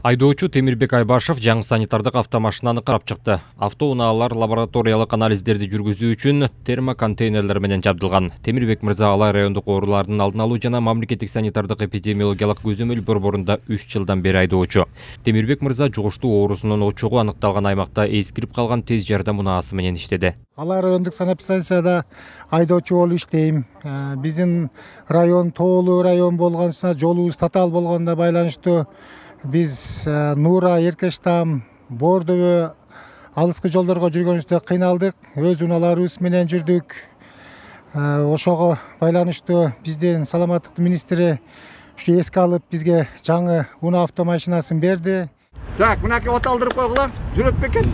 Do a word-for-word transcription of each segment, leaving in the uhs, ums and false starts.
Айдоочу Темирбек Айбашев жаңы санитардык автомашинаны карап чыкты. Автоунаалар лабораториялык анализдерди жүргүзүү үчүн термоконтейнерлер менен жабдылган. Темирбек мырза Алай райондук оорулардын алдын алуу жана мамлекеттик санитардык эпидемиологиялык көзөмөл борборунда үч жылдан бери айдоочу. Темирбек мырза жугуштуу оорусунун очогу аныкталган аймакта эскирип калган тез жардам унаасы менен иштеди. Алай райондук санэпидстанцияда айдоочу болуп иштейм. Биздин район тоолуу район болгонуна жолубуз татаал болгонуна байланыштуу biz Нура, Эркештам, Бордобө алыскы жолдорго жүргөнүбүздө кыйналдык. Өз унааларыбыз менен жүрдүк. Ошого байланыштуу биздин саламаттык министри ушу эске алып бизге жаңы унаа автомашинасын берди. Так, мынакей от алдырып койгула. Жүрөт бекен.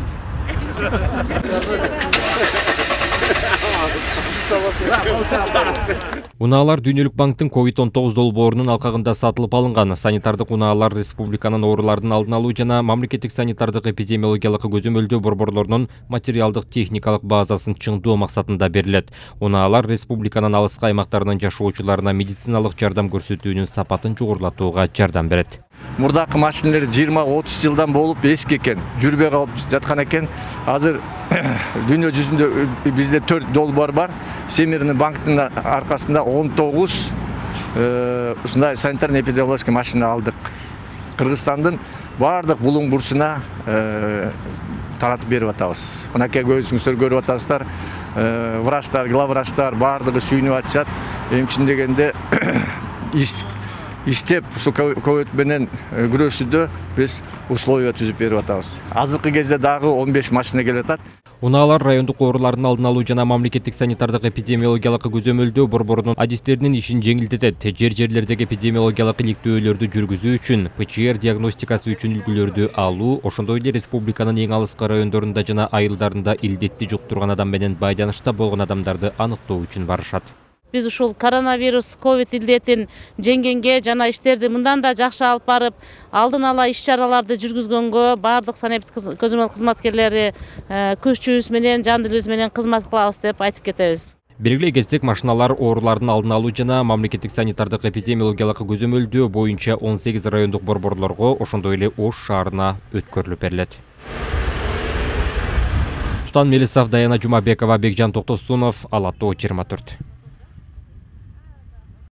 Унаалар Дүйнөлүк банктын ковид он тогуз долбоорунун алкагында сатылып алынган. Санитардык унаалар республиканын оорулардын алдын алуу жана мамлекеттик санитардык эпидемиологиялык көзөмөлдөө борборлорунун материалдык техникалык базасын чыңдоо максатында берилет. Унаалар республиканын алыскы аймактарынын жашоочуларына медициналык жардам көрсөтүүнүн сапатын жогорулатууга жардам берет. Мурдакы машинелер жыйырма отуз жылдан болуп эски экен, жүрбөй калып жаткан экен. Азыр дүйнө жүзүндө бизде төрт долбоор бар. Всемирный банктын аркасында он тогуз ушундай санитарный эпидемиологический машина алдык. Кыргызстандын бардык булуң бурчуна таратып берип атабыз. Мынакей көзүңүздөр көрүп атасыздар. Врачтар, главврачтар бардыгы сүйүнүп атышат. Эмчин дегенде иштеп ушу ковид менен күрөшүүдө биз условия түзүп берип атабыз. Азыркы кезде дагы он беш машина келип атат. Унаалар райондук оорулардын алдын алуу жана мамлекеттик санитардык эпидемиологиялык көзөмөлдөө борборунун адистеринин ишин жеңилдетет. Жер жерлердеги эпидемиологиялык иликтөөлөрдү жүргүзүү үчүн пэ че эр диагностикасы үчүн үлгүлөрдү алуу, ошондой эле республиканын эң алыскы райондорунда жана айылдарында илдетти жуктурган адам менен байданышта болгон адамдарды аныктоо үчүн барышат. Biz ушул коронавирус, ковид илдетин жеңгенге жана иштерди мындан да жакшы алып барып, алдын ала иш-чараларды жүргүзгөнгө бардык санэпид көзөмөл кызматкерлери күчүбүз менен, жан дилибиз менен кызмат кылабыз деп айтып кетебиз. Белгилей кетсек, машиналар оорулардын алдын алуу жана мамлекеттик санитардык эпидемиологиялык көзөмөлдөө боюнча он сегиз райондук борборлорго, ошондой эле Ош шаарына өткөрүлүп берилет. Султан Мелисов, Даяна Жумабекова, Бекжан Токтосунов, Ала тоо жыйырма төрт.